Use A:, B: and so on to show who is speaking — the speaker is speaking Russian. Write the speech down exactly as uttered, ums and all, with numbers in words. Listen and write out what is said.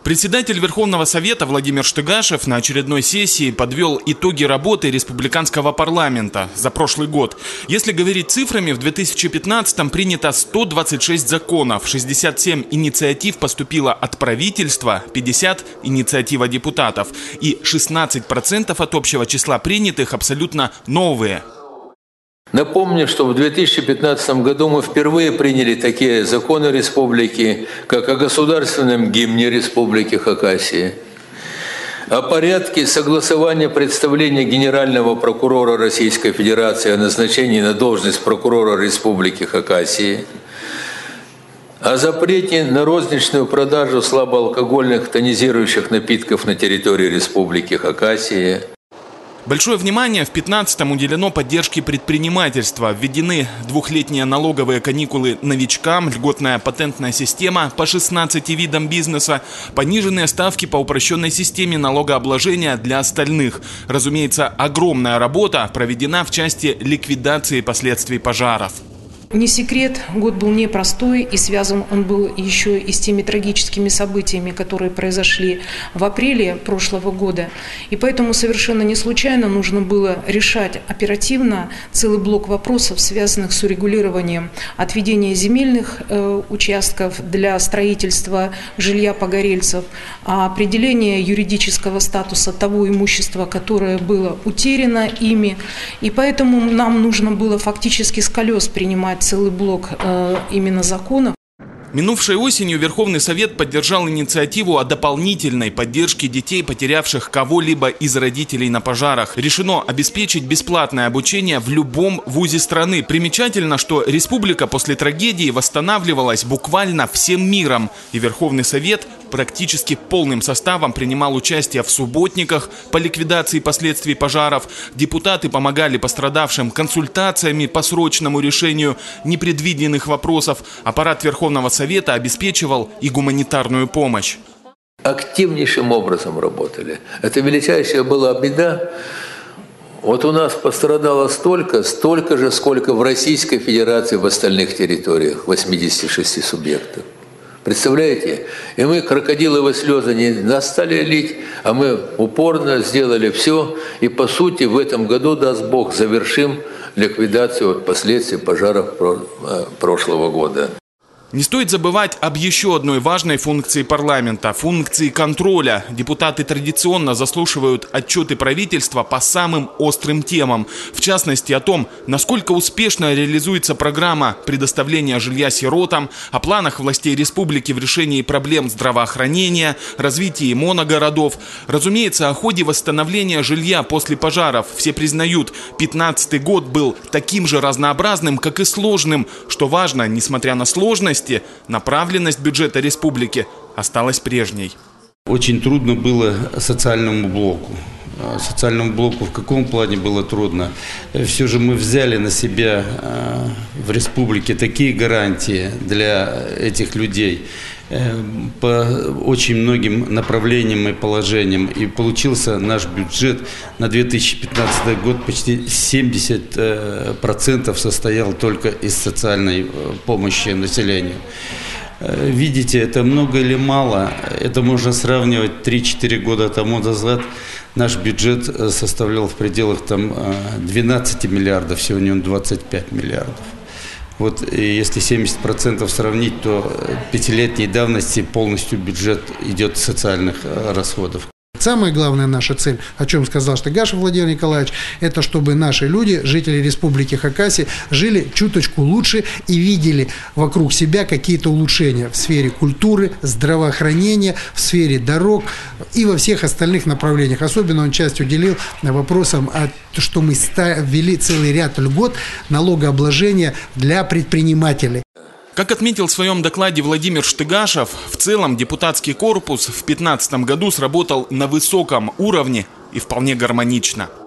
A: Председатель Верховного Совета Владимир Штыгашев на очередной сессии подвел итоги работы республиканского парламента за прошлый год. Если говорить цифрами, в две тысячи пятнадцатом принято сто двадцать шесть законов, шестьдесят семь инициатив поступило от правительства, пятьдесят – инициатива депутатов и шестнадцать процентов от общего числа принятых абсолютно новые.
B: Напомню, что в две тысячи пятнадцатом году мы впервые приняли такие законы республики, как о государственном гимне Республики Хакасия, о порядке согласования представления Генерального прокурора Российской Федерации о назначении на должность прокурора Республики Хакасия, о запрете на розничную продажу слабоалкогольных тонизирующих напитков на территории Республики Хакасия.
A: Большое внимание в две тысячи пятнадцатом уделено поддержке предпринимательства. Введены двухлетние налоговые каникулы новичкам, льготная патентная система по шестнадцати видам бизнеса, пониженные ставки по упрощенной системе налогообложения для остальных. Разумеется, огромная работа проведена в части ликвидации последствий пожаров.
C: Не секрет, год был непростой, и связан он был еще и с теми трагическими событиями, которые произошли в апреле прошлого года. И поэтому совершенно не случайно нужно было решать оперативно целый блок вопросов, связанных с урегулированием отведения земельных э, участков для строительства жилья погорельцев, определения юридического статуса того имущества, которое было утеряно ими. И поэтому нам нужно было фактически с колес принимать целый блок э, именно законов.
A: Минувшей осенью Верховный Совет поддержал инициативу о дополнительной поддержке детей, потерявших кого-либо из родителей на пожарах. Решено обеспечить бесплатное обучение в любом вузе страны. Примечательно, что республика после трагедии восстанавливалась буквально всем миром, и Верховный Совет практически полным составом принимал участие в субботниках по ликвидации последствий пожаров. Депутаты помогали пострадавшим консультациями по срочному решению непредвиденных вопросов. Аппарат Верховного Совета обеспечивал и гуманитарную помощь.
B: Активнейшим образом работали. Это величайшая была беда. Вот у нас пострадало столько, столько же, сколько в Российской Федерации в остальных территориях, восьмидесяти шести субъектов. Представляете? И мы крокодиловые слезы не нас стали лить, а мы упорно сделали все. И по сути в этом году, даст Бог, завершим ликвидацию от последствий пожаров прошлого года.
A: Не стоит забывать об еще одной важной функции парламента – функции контроля. Депутаты традиционно заслушивают отчеты правительства по самым острым темам. В частности, о том, насколько успешно реализуется программа предоставления жилья сиротам, о планах властей республики в решении проблем здравоохранения, развитии моногородов. Разумеется, о ходе восстановления жилья после пожаров. Все признают, пятнадцатый год был таким же разнообразным, как и сложным. Что важно, несмотря на сложность, направленность бюджета республики осталась прежней.
D: Очень трудно было социальному блоку. Социальному блоку в каком плане было трудно? Все же мы взяли на себя в республике такие гарантии для этих людей по очень многим направлениям и положениям. И получился наш бюджет на две тысячи пятнадцатый год почти семьдесят процентов состоял только из социальной помощи населению. Видите, это много или мало? Это можно сравнивать три-четыре года тому назад. Наш бюджет составлял в пределах там двенадцати миллиардов, сегодня он двадцать пять миллиардов. Вот если семьдесят процентов сравнить, то пятилетней давности полностью бюджет идет с социальных расходов.
E: Самая главная наша цель, о чем сказал Штыгашев Владимир Николаевич, это чтобы наши люди, жители Республики Хакасия, жили чуточку лучше и видели вокруг себя какие-то улучшения в сфере культуры, здравоохранения, в сфере дорог и во всех остальных направлениях. Особенно он часть уделил вопросам, что мы ввели целый ряд льгот налогообложения для предпринимателей.
A: Как отметил в своем докладе Владимир Штыгашев, в целом депутатский корпус в две тысячи пятнадцатом году сработал на высоком уровне и вполне гармонично.